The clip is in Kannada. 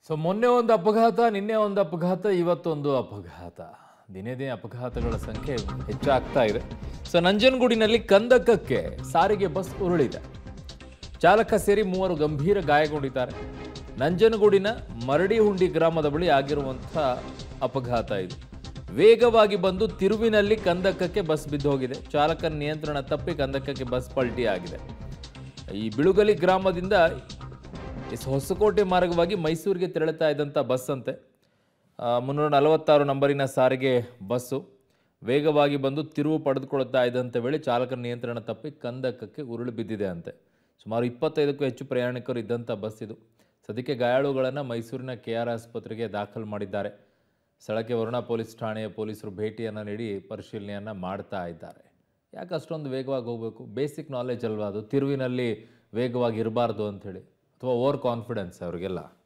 ಮೊನ್ನೆ ಒಂದು ಅಪಘಾತ, ನಿನ್ನೆ ಒಂದು ಅಪಘಾತ, ಇವತ್ತೊಂದು ಅಪಘಾತ. ದಿನೇ ದಿನೇ ಅಪಘಾತಗಳ ಸಂಖ್ಯೆ ಹೆಚ್ಚಾಗ್ತಾ ಇದೆ. ನಂಜನಗೂಡಿನಲ್ಲಿ ಕಂದಕಕ್ಕೆ ಸಾರಿಗೆ ಬಸ್ ಉರುಳಿದೆ. ಚಾಲಕ ಸೇರಿ 3 ಗಂಭೀರ ಗಾಯಗೊಂಡಿದ್ದಾರೆ. ನಂಜನಗೂಡಿನ ಮರಡಿಹುಂಡಿ ಗ್ರಾಮದ ಬಳಿ ಆಗಿರುವಂತಹ ಅಪಘಾತ ಇದು. ವೇಗವಾಗಿ ಬಂದು ತಿರುವಿನಲ್ಲಿ ಕಂದಕಕ್ಕೆ ಬಸ್ ಬಿದ್ದು ಹೋಗಿದೆ. ಚಾಲಕನ ನಿಯಂತ್ರಣ ತಪ್ಪಿ ಕಂದಕಕ್ಕೆ ಬಸ್ ಪಲ್ಟಿ ಆಗಿದೆ. ಈ ಬಿಳುಗಲಿ ಗ್ರಾಮದಿಂದ ಹೊಸಕೋಟೆ ಮಾರ್ಗವಾಗಿ ಮೈಸೂರಿಗೆ ತೆರಳುತ್ತಾ ಇದ್ದಂಥ ಬಸ್ ಅಂತೆ. 346 ನಂಬರಿನ ಸಾರಿಗೆ ಬಸ್ಸು ವೇಗವಾಗಿ ಬಂದು ತಿರುವು ಪಡೆದುಕೊಳ್ಳುತ್ತಾ ಇದ್ದಂಥ ವೇಳೆ ಚಾಲಕನ ನಿಯಂತ್ರಣ ತಪ್ಪಿ ಕಂದಕಕ್ಕೆ ಉರುಳು ಬಿದ್ದಿದೆ ಅಂತೆ. ಸುಮಾರು 25ಕ್ಕೂ ಹೆಚ್ಚು ಪ್ರಯಾಣಿಕರು ಇದ್ದಂಥ ಬಸ್ ಇದು. ಸದ್ಯಕ್ಕೆ ಗಾಯಾಳುಗಳನ್ನು ಮೈಸೂರಿನ KR ಆಸ್ಪತ್ರೆಗೆ ದಾಖಲು ಮಾಡಿದ್ದಾರೆ. ಸ್ಥಳಕ್ಕೆ ವರುಣಾ ಪೊಲೀಸ್ ಠಾಣೆಯ ಪೊಲೀಸರು ಭೇಟಿಯನ್ನು ನೀಡಿ ಪರಿಶೀಲನೆಯನ್ನು ಮಾಡ್ತಾ ಇದ್ದಾರೆ. ಯಾಕೆ ಅಷ್ಟೊಂದು ವೇಗವಾಗಿ ಹೋಗಬೇಕು? ಬೇಸಿಕ್ ನಾಲೆಜ್ ಅಲ್ವಾ ಅದು, ತಿರುವಿನಲ್ಲಿ ವೇಗವಾಗಿ ಇರಬಾರ್ದು ಅಂಥೇಳಿ, ಅಥವಾ ಓವರ್ ಕಾನ್ಫಿಡೆನ್ಸ್ ಅವರಿಗೆಲ್ಲ.